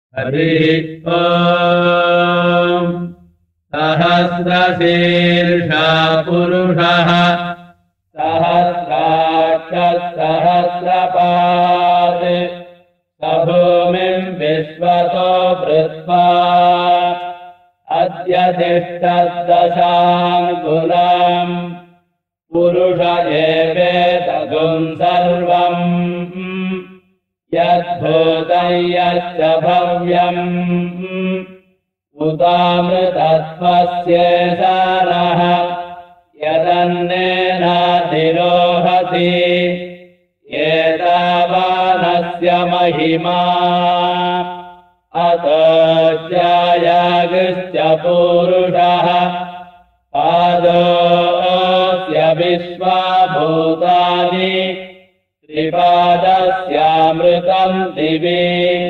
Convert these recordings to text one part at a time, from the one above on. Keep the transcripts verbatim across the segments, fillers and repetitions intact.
हरिः ॐ सहस्रशीर्षा पुरुषः सहस्राक्षसहस्रपात् स भूमिम् विश्वतो वृत्वा अद्य तिष्ठद्दशाङ्गुलम् पुरुष एवेदगुम् सर्वम् यद्भूतं यच्च भव्यम् उदामृतत्वस्येषानः यदन्नेनाधिरोहति एतावानस्य महिमा अतो ज्यायागश्च पूरुषः पादोऽस्य विश्वाभूतानि त्रिपादस्यामृतम् दिवि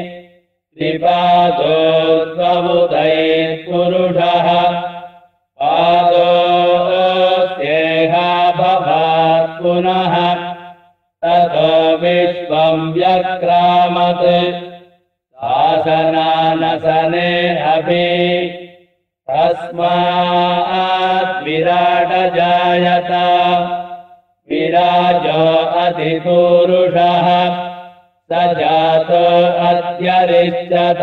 त्रिपादोऽस्त्वमुदयः पुरुषः पादोऽस्येहा भवात् पुनः ततो विश्वम् व्यक्रामत् आसनानसने अपि तस्मात् विराट जायत विराजो अधिपूरुषः स जातो अध्यरिष्यत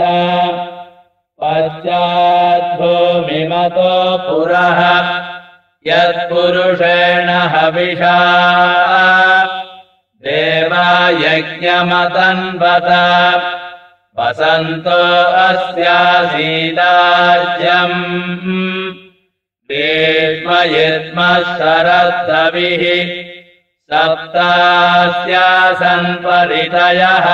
पश्चाद्भूमिमतो पुरः यत्पुरुषेण हविषा देवा यज्ञमतन्वत वसन्तो अस्यासीदाज्यम् ग्रीष्मयुष्मः शरद्धविः सप्तास्यासन् परितयः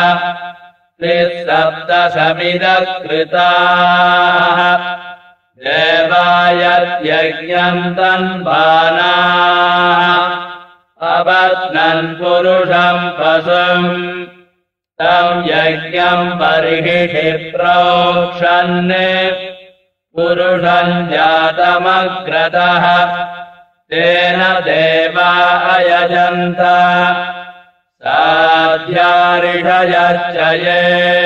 त्रिसप्तसमिदकृताः देवायत्यज्ञम् तन्वानाः अबध्नन् पुरुषम् पशुम् तम् यज्ञम् बर्हिषि प्रोक्षन् पुरुषम् जातमग्रतः तेन देवा अयजन्त साध्यारिषयश्च ये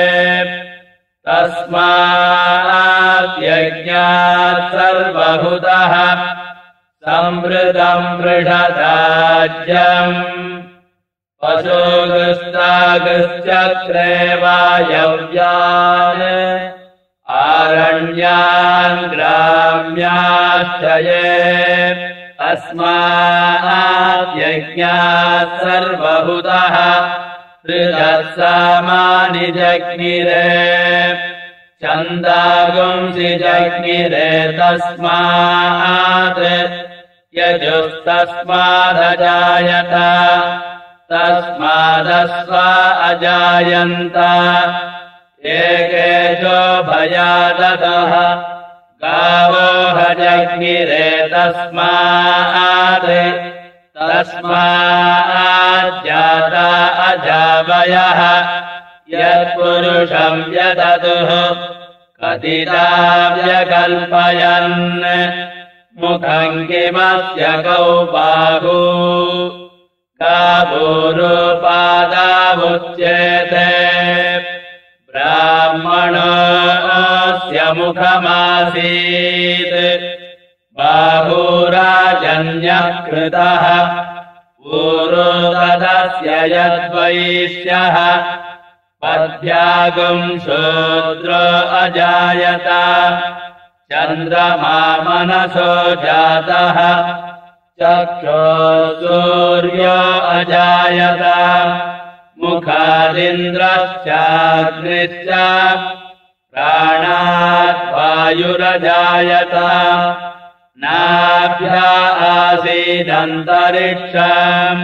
तस्मात् यज्ञात् सर्वहुतः संवृतम् वृषदाज्यम् पशुगस्तागश्चक्रे वायव्यान् आरण्यान् ग्राम्याश्च ये तस्मात् यज्ञात् सर्वहुतः त्रिदशामानि जज्ञिरे छन्दागुंसि जज्ञिरे तस्मात् यजुस्तस्मादजायत तस्मादस्वा अजायन्त एकेजो भयादतः गावो हजज्ञिरे तस्मात् तस्माज्जाता अजावयः यत्पुरुषम् यदतुः कथिता व्यकल्पयन् मुखम् किमस्य कौ बाहू काभूरुपादावुच्येते ब्राह्मणोऽस्य मुखमासीत् बाहुराजन्यः कृतः पूरोदस्य यद्वैश्यः पद्भ्यागुम् शूद्रो अजायत चन्द्रमा मनसो जातः चक्षो सूर्यो अजायत मुखादिन्द्रश्चाग्निश्च प्राणात् वायुरजायत नाभ्या आसीदन्तरिक्षम्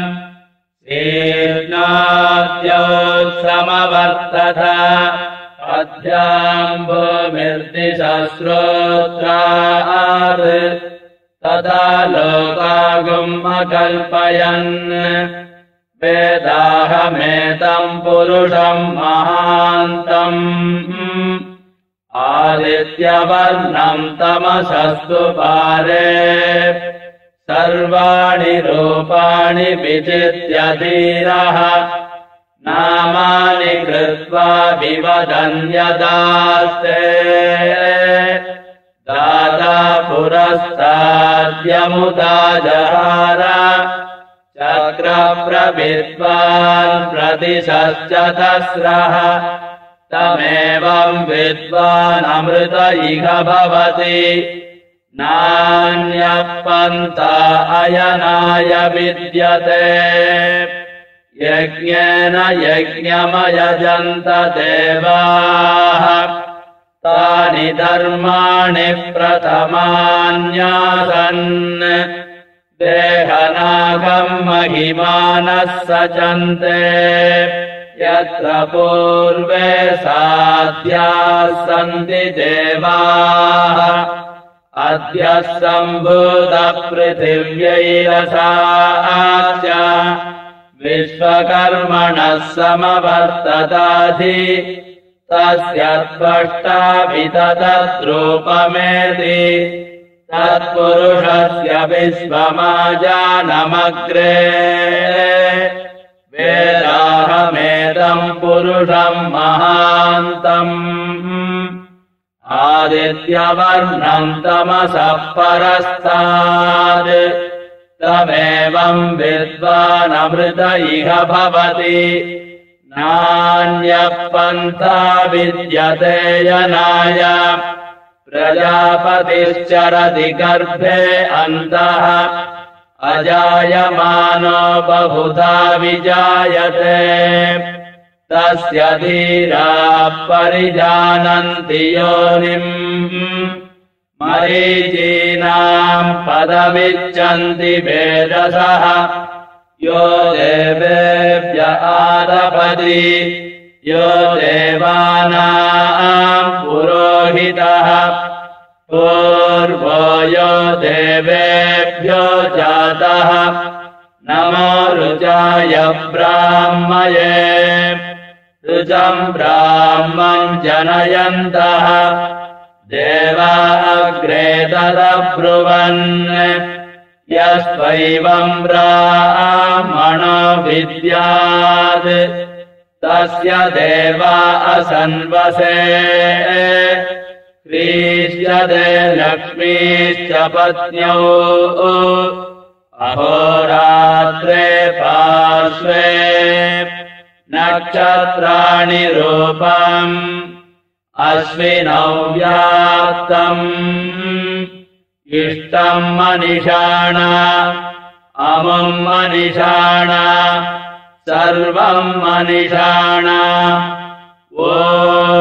शीर्णाद्यौ समवर्तत अध्याम् भूमिर्दिशस्रोत्रात् तदा लोकागुम् अकल्पयन् वेदाहमेतम् पुरुषम् महान्तम् आदित्यवर्णम् तमसस्तु पारे सर्वाणि रूपाणि विचित्य धीरः नामानि कृत्वा विवदन्यदास्ते दाता पुरस्ताद्यमुदा जहार चक्रप्रविद्वान् प्रतिशश्चतस्रः तमेवं विद्वान् अमृत इह भवति नान्यः पन्था अयनाय विद्यते यज्ञेन यज्ञमयजन्त देवाः तानि धर्माणि प्रथमान्यासन् देहनागम् महिमानः सचन्ते यत्र पूर्वे साध्याः सन्ति देवाः अद्य सम्भूतपृथिव्यैरसाश्च विश्वकर्मणः समवर्तताधि तस्य त्वष्टाभिततद्रूपमेति तत्पुरुषस्य विश्वमाजानमग्रे वेदाहमेदम् पुरुषम् महान्तम् आदित्यवर्णम् तमसः परस्तात् तमेवम् विद्वानमृत इह भवति नान्यः पन्था विद्यते यनाय प्रजापतिश्चरति गर्भे अन्तः अजायमानो बहुधा विजायते तस्य धीराः परिजानन्ति योनिम् मरीचीनाम् पदमिच्छन्ति वेदसः यो देवेभ्य आदपति यो देवानाम् पुरोहितः पूर्वो यो देवेभ्यो जातः नमो रुचाय ब्राह्मये रुचम् ब्राह्मम् जनयन्तः देवा अग्रे तदब्रुवन् यस्त्वैवम् ब्राह्मणो विद्यात् तस्य देवा असन्वसे क्रीष्यते लक्ष्मीश्च पत्न्यौ अहोरात्रे पार्श्वे नक्षत्राणि रूपम् अश्विनौ व्याप्तम् इष्टम् मनिषाण अमुम् मनिषाण सर्वम् मनिषाण ओ